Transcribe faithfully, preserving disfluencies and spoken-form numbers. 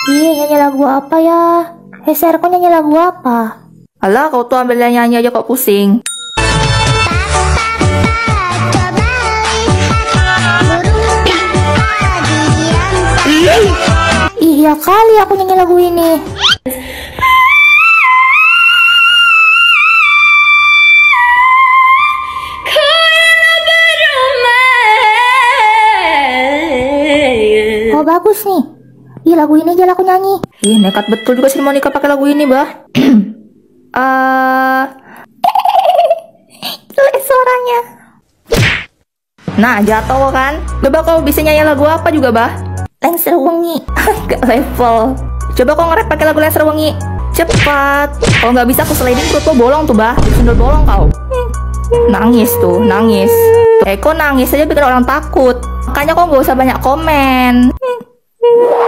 Ih, nyanyi lagu apa ya? Heser, kok nyanyi lagu apa? Alah, kau tuh ambil nyanyi aja kok pusing. Iya kali aku nyanyi lagu ini. Oh bagus nih. Ih, lagu ini aja aku nyanyi. Ih, nekat betul juga sih Monica pakai lagu ini, bah. Eh, Jelek suaranya. Nah, jatuh kan? Coba kau bisa nyanyi lagu apa juga, bah? Lengser Wengi. Gak level. Coba kau nge-rap pakai lagu Lengser Wengi. Cepat. Kalau nggak bisa aku sliding perut lo bolong tuh, bah. Sundul bolong kau. Nangis tuh, nangis. Eh, kok nangis aja bikin orang takut. Makanya kau nggak usah banyak komen.